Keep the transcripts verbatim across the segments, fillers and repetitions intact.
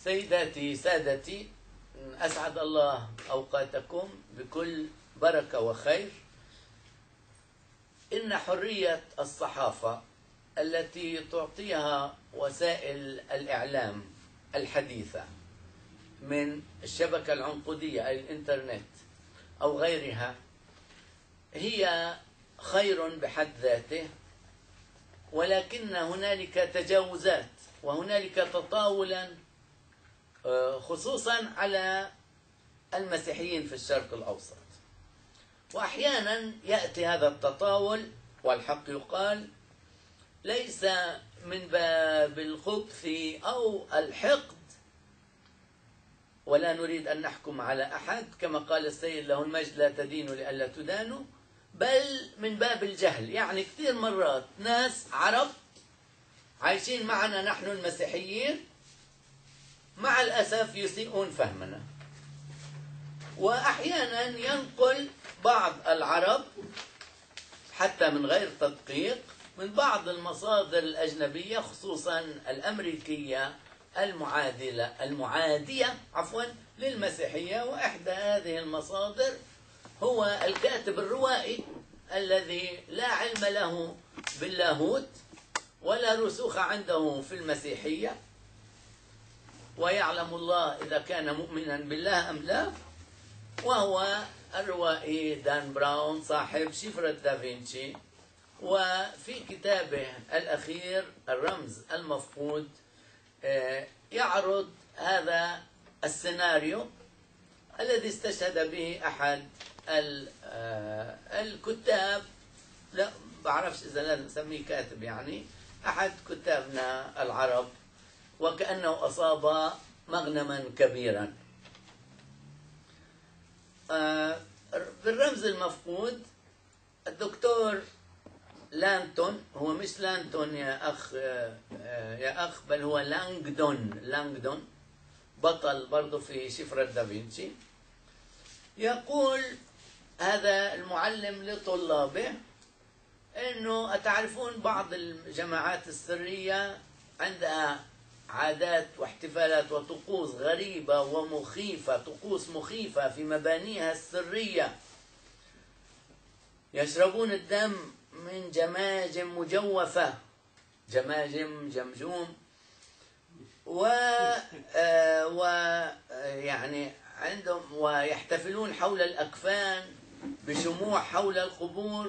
سيداتي سادتي، أسعد الله أوقاتكم بكل بركة وخير. إن حرية الصحافة التي تعطيها وسائل الإعلام الحديثة من الشبكة العنقودية أي الإنترنت أو غيرها هي خير بحد ذاته، ولكن هنالك تجاوزات وهنالك تطاولا خصوصا على المسيحيين في الشرق الأوسط. وأحيانا يأتي هذا التطاول والحق يقال ليس من باب الخبث أو الحقد، ولا نريد أن نحكم على أحد، كما قال السيد له المجد لا تدينوا لئلا تدانوا، بل من باب الجهل. يعني كثير مرات ناس عرب عايشين معنا نحن المسيحيين مع الأسف يسيئون فهمنا، وأحيانا ينقل بعض العرب حتى من غير تدقيق من بعض المصادر الأجنبية خصوصا الأمريكية المعادلة المعادية عفوا للمسيحية. وإحدى هذه المصادر هو الكاتب الروائي الذي لا علم له باللاهوت ولا رسوخ عنده في المسيحية، ويعلم الله إذا كان مؤمنا بالله أم لا، وهو الروائي دان براون صاحب شفرة دافنشي. وفي كتابه الأخير الرمز المفقود يعرض هذا السيناريو الذي استشهد به أحد الكتاب، لا بعرفش إذا لازم نسميه كاتب، يعني أحد كتابنا العرب، وكأنه أصاب مغنما كبيرا. بالرمز المفقود الدكتور لانتون، هو مش لانتون يا أخ يا أخ بل هو لانغدون، لانغدون بطل برضه في شفرة دافنشي. يقول هذا المعلم لطلابه أنه أتعرفون بعض الجماعات السرية عندها عادات واحتفالات وطقوس غريبة ومخيفة، طقوس مخيفة في مبانيها السرية، يشربون الدم من جماجم مجوفة، جماجم جمجوم، و و يعني عندهم ويحتفلون حول الأكفان بشموع حول القبور.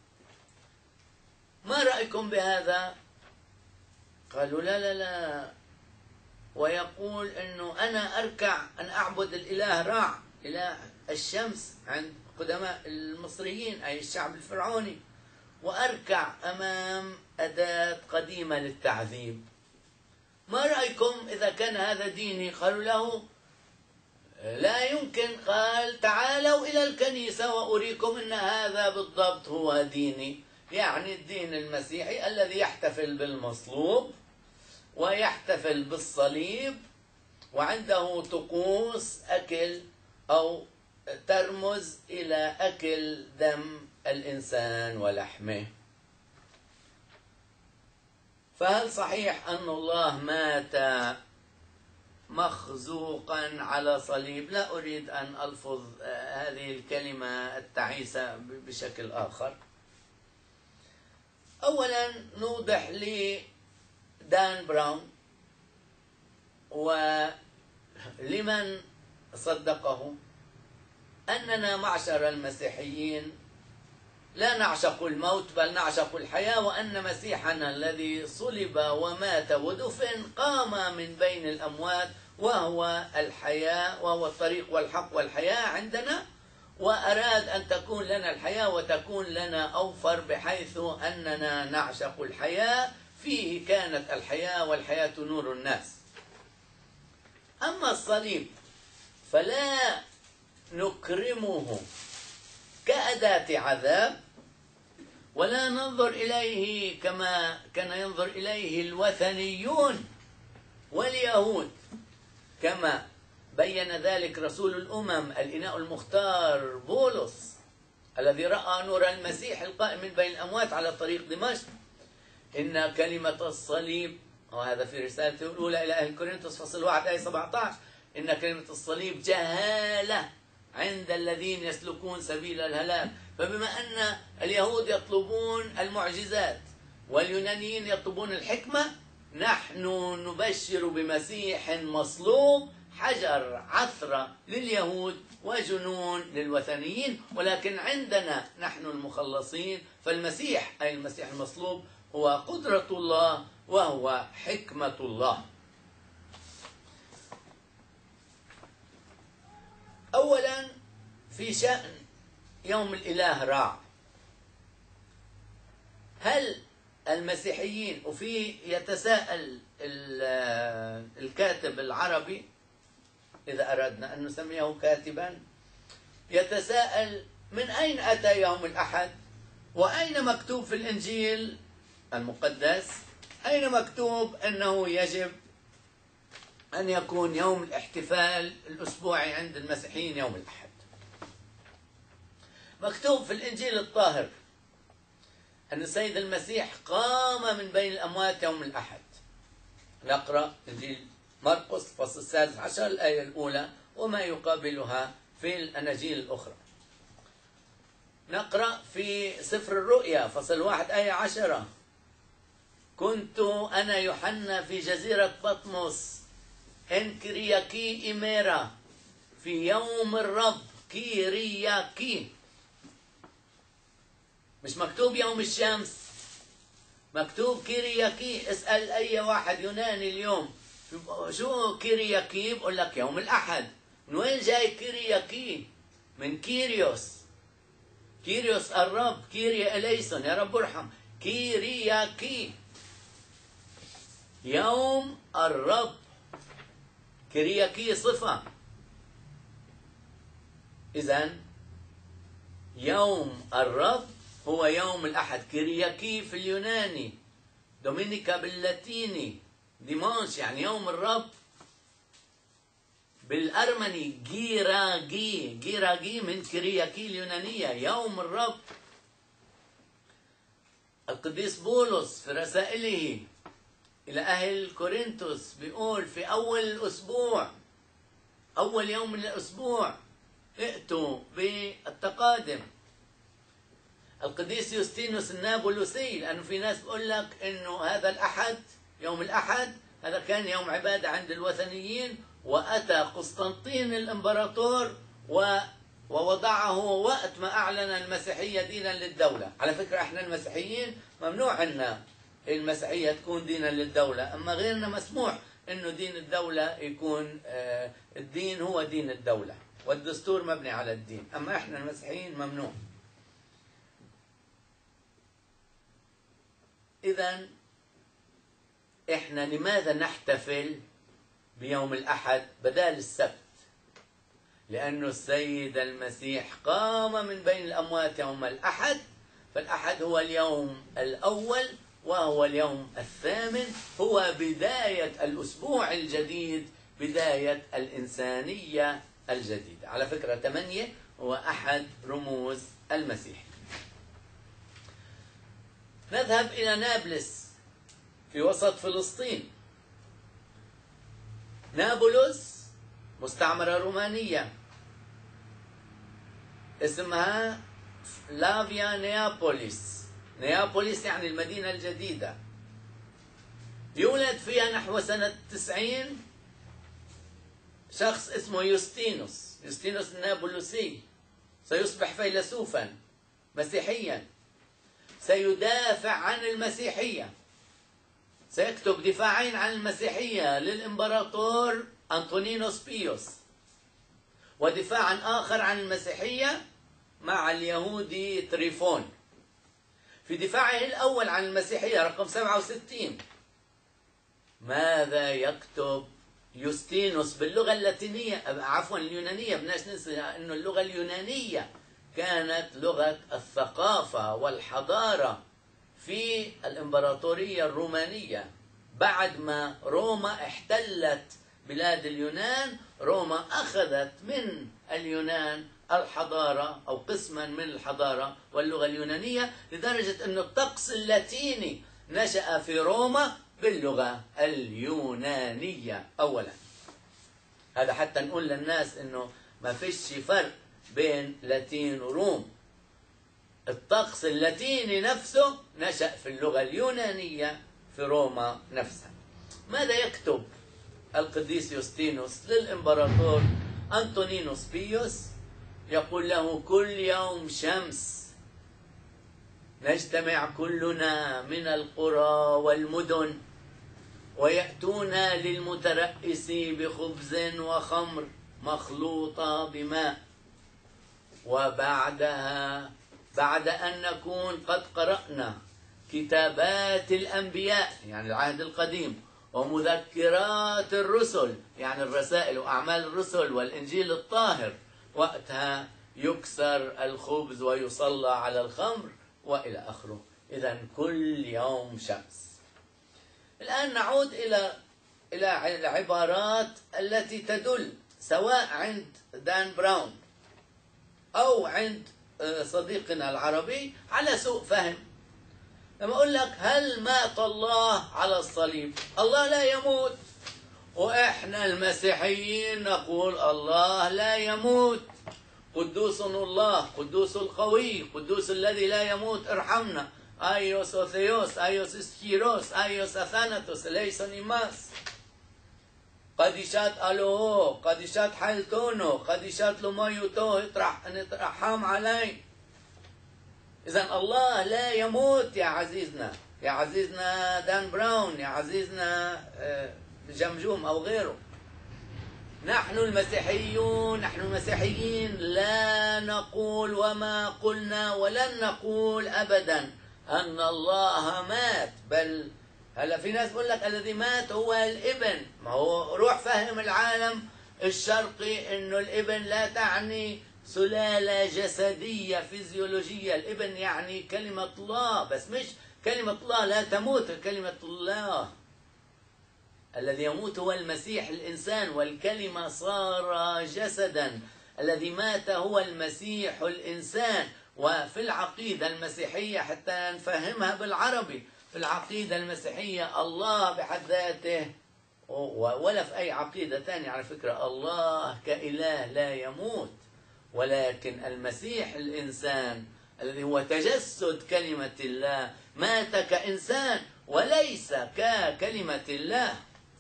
ما رأيكم بهذا؟ قالوا لا لا لا. ويقول انه انا اركع ان اعبد الاله رع، اله الشمس عند قدماء المصريين اي الشعب الفرعوني، واركع امام اداة قديمة للتعذيب. ما رأيكم اذا كان هذا ديني؟ قالوا له لا يمكن. قال تعالوا الى الكنيسة واريكم ان هذا بالضبط هو ديني، يعني الدين المسيحي الذي يحتفل بالمصلوب ويحتفل بالصليب، وعنده طقوس أكل أو ترمز إلى أكل دم الإنسان ولحمه. فهل صحيح أن الله مات مخزوقا على صليب؟ لا أريد أن ألفظ هذه الكلمة التعيسة بشكل آخر. أولا نوضح لي دان براون ولمن صدقه أننا معشر المسيحيين لا نعشق الموت بل نعشق الحياة، وأن مسيحنا الذي صلب ومات ودفن قام من بين الأموات وهو الحياة، وهو الطريق والحق والحياة عندنا، وأراد أن تكون لنا الحياة وتكون لنا أوفر، بحيث أننا نعشق الحياة، فيه كانت الحياة والحياة نور الناس. أما الصليب فلا نكرمه كأداة عذاب، ولا ننظر إليه كما كان ينظر إليه الوثنيون واليهود، كما بين ذلك رسول الأمم الإناء المختار بولس الذي رأى نور المسيح القائم من بين الأموات على طريق دمشق. إن كلمة الصليب وهذا في رسالته الأولى إلى أهل كورنثوس فصل واحد آية سبعة عشر، إن كلمة الصليب جهالة عند الذين يسلكون سبيل الهلاك. فبما أن اليهود يطلبون المعجزات واليونانيين يطلبون الحكمة، نحن نبشر بمسيح مصلوب حجر عثرة لليهود وجنون للوثنيين، ولكن عندنا نحن المخلصين فالمسيح أي المسيح المصلوب هو قدرة الله وهو حكمة الله. أولا في شأن يوم الإله راع، هل المسيحيين، وفي يتساءل الكاتب العربي إذا أردنا أن نسميه كاتبا، يتساءل من أين أتى يوم الأحد؟ وأين مكتوب في الإنجيل المقدس؟ أين مكتوب أنه يجب أن يكون يوم الاحتفال الأسبوعي عند المسيحيين يوم الأحد؟ مكتوب في الإنجيل الطاهر أن السيد المسيح قام من بين الأموات يوم الأحد. نقرأ إنجيل مرقس فصل السادس عشر الآية الأولى وما يقابلها في الأناجيل الأخرى. نقرأ في سفر الرؤيا فصل واحد آية عشرة: كنت أنا يوحنا في جزيرة بطمس إن كرياكي إيميرا في يوم الرب كيرياكي. مش مكتوب يوم الشمس، مكتوب كيرياكي. اسأل أي واحد يوناني اليوم شو كيرياكي، بقول لك يوم الأحد. من وين جاي كيرياكي؟ من كيريوس، كيريوس الرب، كيريا إليسون يا رب ارحم، كيرياكي يوم الرب. كيرياكي صفة. إذن يوم الرب هو يوم الأحد. كيرياكي في اليوناني، دومينيكا باللاتيني ديمانش يعني يوم الرب. بالأرمني جيراجي، جيراجي من كيرياكي اليونانية يوم الرب. القديس بولس في رسائله إلى أهل كورنثوس بيقول في أول الأسبوع، أول يوم من الأسبوع ائتوا بالتقادم. القديس يوستينوس النابلسي، لأنه في ناس بيقول لك إنه هذا الأحد يوم الأحد هذا كان يوم عبادة عند الوثنيين، وأتى قسطنطين الإمبراطور ووضعه وقت ما أعلن المسيحية دينا للدولة. على فكرة احنا المسيحيين ممنوع عنا المسيحية تكون دينا للدولة، أما غيرنا مسموح إنه دين الدولة يكون آه الدين هو دين الدولة والدستور مبني على الدين، أما احنا المسيحيين ممنوع. إذن احنا لماذا نحتفل بيوم الأحد بدل السبت؟ لأنه السيد المسيح قام من بين الأموات يوم الأحد، فالأحد هو اليوم الأول وهو اليوم الثامن، هو بداية الأسبوع الجديد، بداية الإنسانية الجديدة. على فكرة ثمانية هو أحد رموز المسيح. نذهب إلى نابلس في وسط فلسطين. نابلس مستعمرة رومانية اسمها فلافيا نيابوليس. نيابوليس يعني المدينة الجديدة. يولد فيها نحو سنة تسعين شخص اسمه يوستينوس، يوستينوس النابلسي، سيصبح فيلسوفا مسيحيا، سيدافع عن المسيحية، سيكتب دفاعين عن المسيحية للإمبراطور أنطونينوس بيوس، ودفاعا آخر عن المسيحية مع اليهودي تريفون. في دفاعه الأول عن المسيحية رقم سبعة وستين ماذا يكتب يوستينوس باللغة اللاتينية، عفوا اليونانية؟ بدناش ننسى أنه اللغة اليونانية كانت لغة الثقافة والحضارة في الإمبراطورية الرومانية. بعد ما روما احتلت بلاد اليونان، روما أخذت من اليونان الحضارة أو قسما من الحضارة واللغة اليونانية، لدرجة أن الطقس اللاتيني نشأ في روما باللغة اليونانية أولا. هذا حتى نقول للناس إنه ما فيش فرق بين لاتين وروم. الطقس اللاتيني نفسه نشأ في اللغة اليونانية في روما نفسها. ماذا يكتب القديس يوستينوس للإمبراطور أنطونينوس بيوس؟ يقول له: كل يوم شمس نجتمع كلنا من القرى والمدن ويأتون للمترأس بخبز وخمر مخلوطة بماء، وبعدها بعد أن نكون قد قرأنا كتابات الأنبياء يعني العهد القديم ومذكرات الرسل يعني الرسائل وأعمال الرسل والإنجيل الطاهر، وقتها يكسر الخبز ويصلى على الخمر وإلى آخره. إذن كل يوم شمس. الآن نعود إلى إلى العبارات التي تدل سواء عند دان براون أو عند صديقنا العربي على سوء فهم. لما أقول لك: هل مات الله على الصليب؟ الله لا يموت. وإحنا المسيحيين نقول الله لا يموت. قدوس الله، قدوس القوي، قدوس الذي لا يموت، ارحمنا. آيوس أوثيوس، آيوس إسكيروس، آيوس أثاناتوس، ليسون إيماس. قديشات ألوهو، قديشات حيلتونو، قديشات لومايوتو، اترحم علي. إذن الله لا يموت يا عزيزنا، يا عزيزنا دان براون، يا عزيزنا جمجوم أو غيره. نحن المسيحيون نحن المسيحيين لا نقول وما قلنا ولن نقول أبدا أن الله مات، بل هلا في ناس بقول لك الذي مات هو الابن. ما هو روح فهم العالم الشرقي انه الابن لا تعني سلالة جسدية فيزيولوجية، الابن يعني كلمة الله، بس مش كلمة الله لا تموت، كلمة الله الذي يموت هو المسيح الإنسان، والكلمة صار جسدا. الذي مات هو المسيح الإنسان. وفي العقيدة المسيحية حتى نفهمها بالعربي، في العقيدة المسيحية الله بحد ذاته، ولا في أي عقيدة ثانية على فكرة، الله كإله لا يموت، ولكن المسيح الإنسان الذي هو تجسد كلمة الله مات كإنسان وليس ككلمة الله.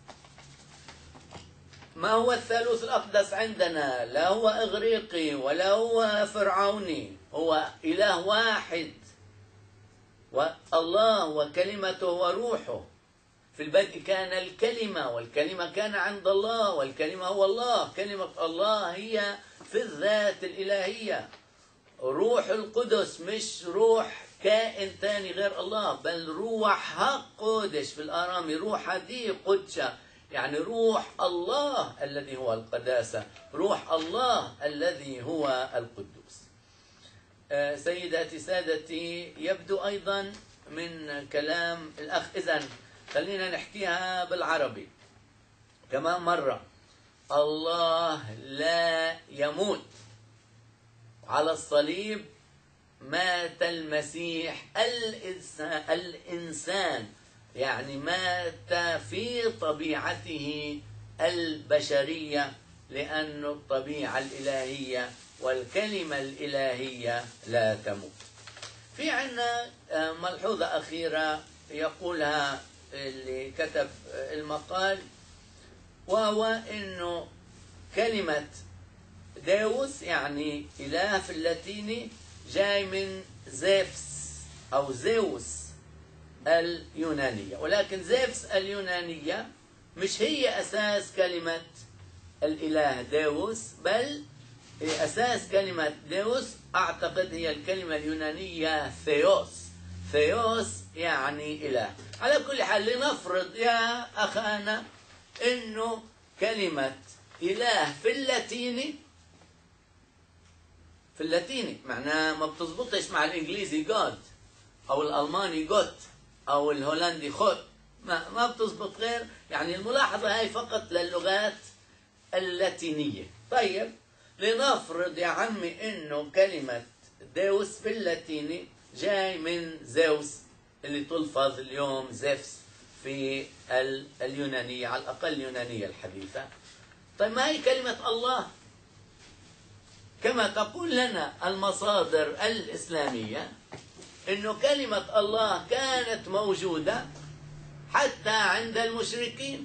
ما هو الثالوث الأقدس عندنا؟ لا هو إغريقي ولا هو فرعوني، هو إله واحد، والله وكلمته وروحه. في البدء كان الكلمة، والكلمة كان عند الله، والكلمة هو الله. كلمة الله هي في الذات الإلهية. روح القدس مش روح كائن ثاني غير الله، بل روح حق قدش في الآرامي، روح دي قدشة، يعني روح الله الذي هو القداسة، روح الله الذي هو القدوس. سيداتي سادتي، يبدو أيضا من كلام الأخ، إذن خلينا نحكيها بالعربي كمان مرة. الله لا يموت. على الصليب مات المسيح الإنسان, الإنسان يعني مات في طبيعته البشرية، لأن الطبيعة الإلهية والكلمة الإلهية لا تموت. في عنا ملحوظة أخيرة يقولها اللي كتب المقال، وهو إنه كلمة ديوس يعني إله في اللاتيني جاي من زيفس أو زيوس اليونانية، ولكن زيفس اليونانية مش هي أساس كلمة الإله ديوس، بل أساس كلمة ديوس أعتقد هي الكلمة اليونانية ثيوس. ثيوس يعني إله. على كل حال لنفرض يا أخانا إنه كلمة إله في اللاتيني في اللاتيني معناه ما بتزبطش مع الإنجليزي God أو الألماني جوت أو الهولندي خوت، ما ما بتزبط غير، يعني الملاحظة هاي فقط للغات اللاتينية. طيب لنفرض يا عمي إنه كلمة ديوس في اللاتيني جاي من زيوس اللي تلفظ اليوم زيفس في اليونانية، على الأقل اليونانية الحديثة. طيب ما هي كلمة الله؟ كما تقول لنا المصادر الإسلامية إنه كلمة الله كانت موجودة حتى عند المشركين،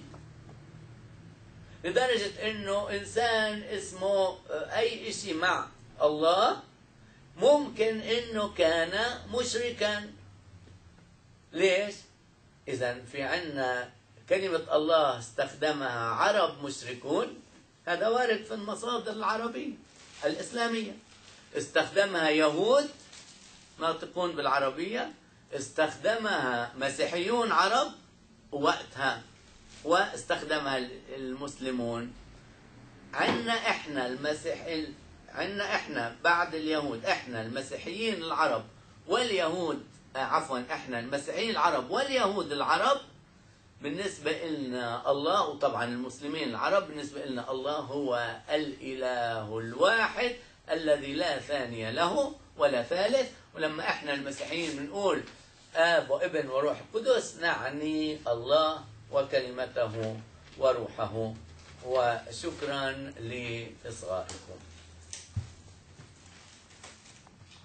لدرجة إنه إنسان اسمه أي شيء مع الله ممكن إنه كان مشركا. ليش؟ إذا في عنا كلمة الله استخدمها عرب مشركون، هذا وارد في المصادر العربية الإسلامية. استخدمها يهود ناطقون بالعربية، استخدمها مسيحيون عرب وقتها، واستخدمها المسلمون. عنا احنا المسيح عنا احنا بعد اليهود، احنا المسيحيين العرب واليهود عفوا احنا المسيحيين العرب واليهود العرب بالنسبة لنا الله، وطبعا المسلمين العرب بالنسبة لنا الله هو الإله الواحد الذي لا ثاني له ولا ثالث. ولما احنا المسيحيين بنقول آب وابن وروح القدس نعني الله وكلمته وروحه. وشكرا لإصغائكم.